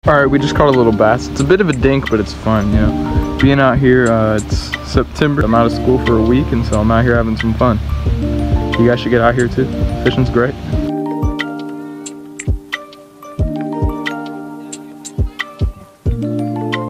Alright, we just caught a little bass. It's a bit of a dink, but it's fun, you know. Being out here, it's September. I'm out of school for a week, and so I'm out here having some fun. You guys should get out here too. Fishing's great.